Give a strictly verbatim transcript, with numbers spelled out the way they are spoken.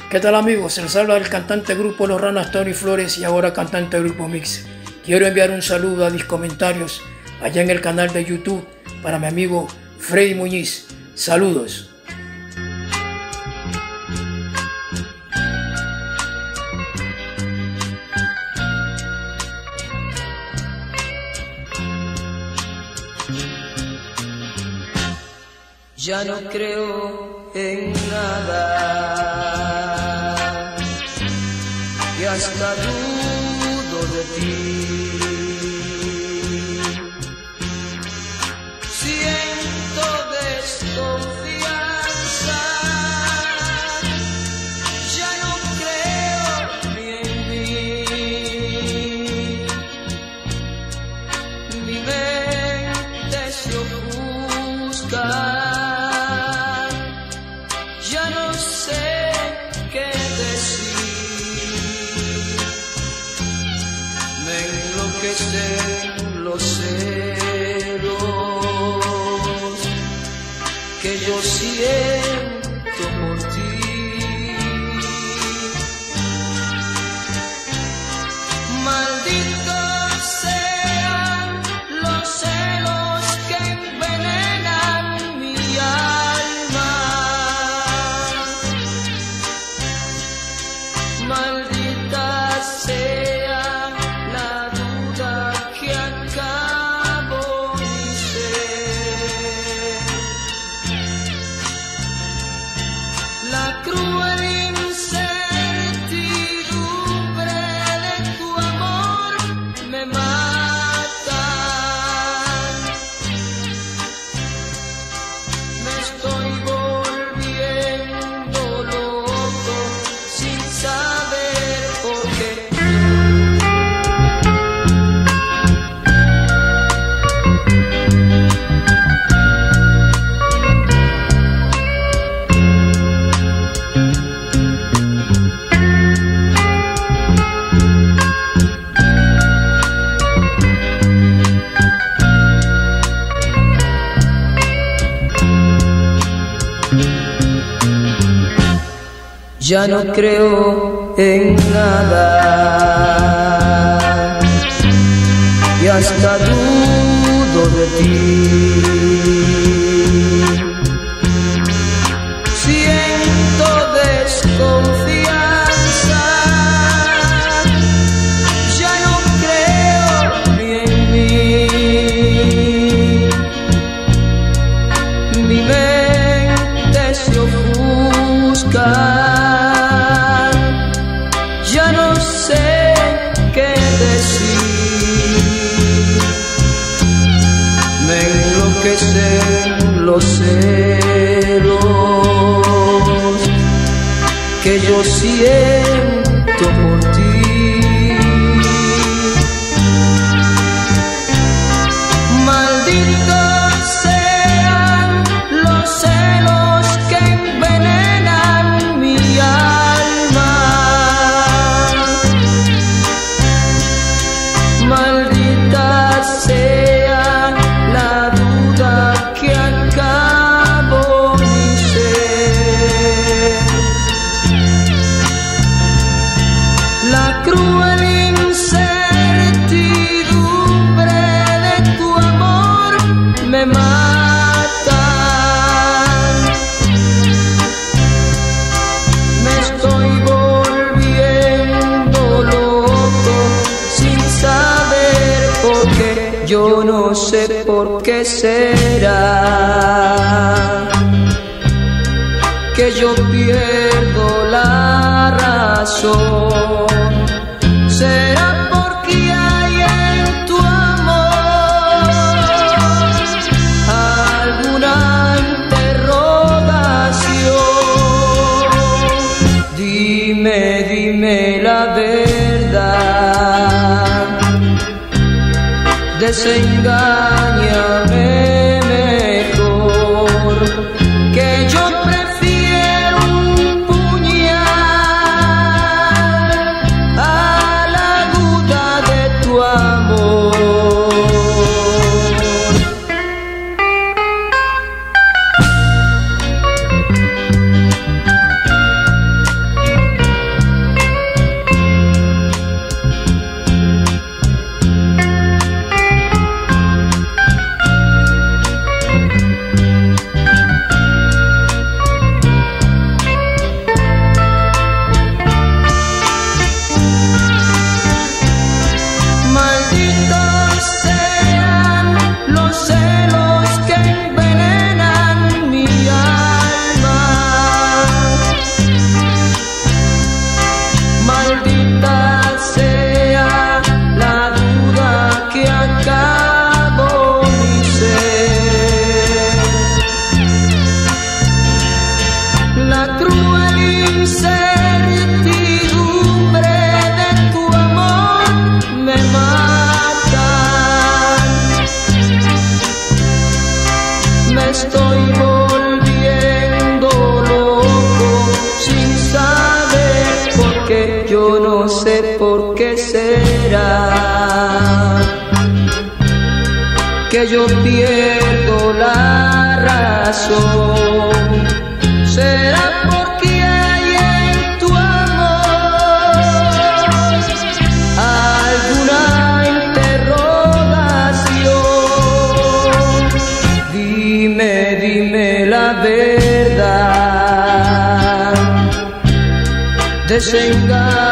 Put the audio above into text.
¿Qué tal amigos? Se les habla el cantante grupo Los Ranas Tony Flores y ahora cantante grupo Mix. Quiero enviar un saludo a mis comentarios allá en el canal de YouTube para mi amigo Freddy Muñiz. Saludos. Ya no creo en nada y hasta dudo de ti. Siento desconfianza, ya no creo ni en mí. Mi mente se ofusca. Ya no sé qué decir, me enloquecen los celos que yo siento por ti. Malditos sean los celos que envenenan mi alma. Maldita sea la duda que acabo mi ser. La cruel incertidumbre de tu amor me mata. Me estoy volviendo loco sin saber por qué. Ya no creo en nada y hasta dudo de ti. Siento desconfianza, ya no creo ni en mí. Mi mente se ofusca. Ya no sé qué decir, me enloquecen los celos que yo siento por ti. Malditos sean los celos que envenenan mi alma. Maldita sea la duda que acabo mi ser. La cruel incertidumbre de tu amor me mata. Me estoy volviendo loco sin saber por qué. Yo no sé por qué será que yo pierdo la razón. Será porque hay en tu amor alguna interrogación. Dime, dime la verdad, desengáñame mejor, que yo prefiero un puñal a la duda de tu amor. que yo pierdo la razón. Será porque hay en tu amor alguna interrogación. Dime, dime la verdad, desengaña